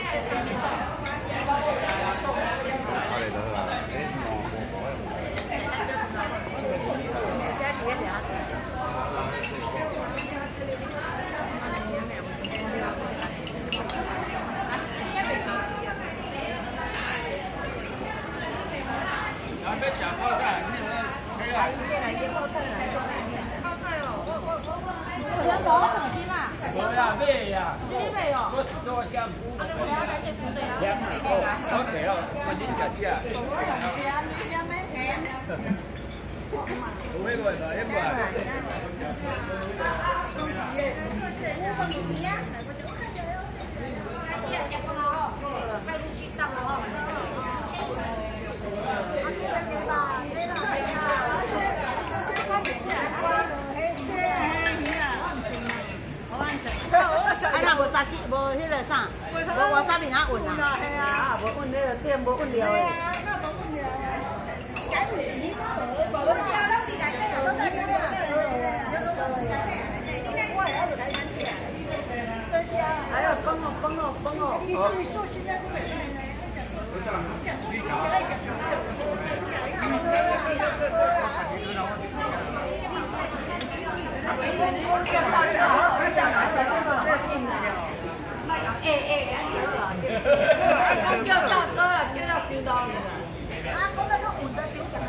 无迄个啥，无瓦萨比哪运啊？系啊，无运迄个店，无运料诶。还有崩哦崩哦崩哦！叫大哥了，叫到收到了。啊，讲到个运的小人。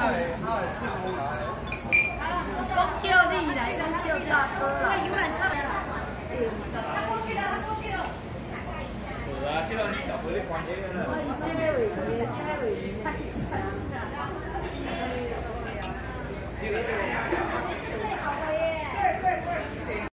讲叫你来，叫大哥了。游览车来了。他过去了，他过去了。是啊，叫到你就回来关起了。这个位，这个位。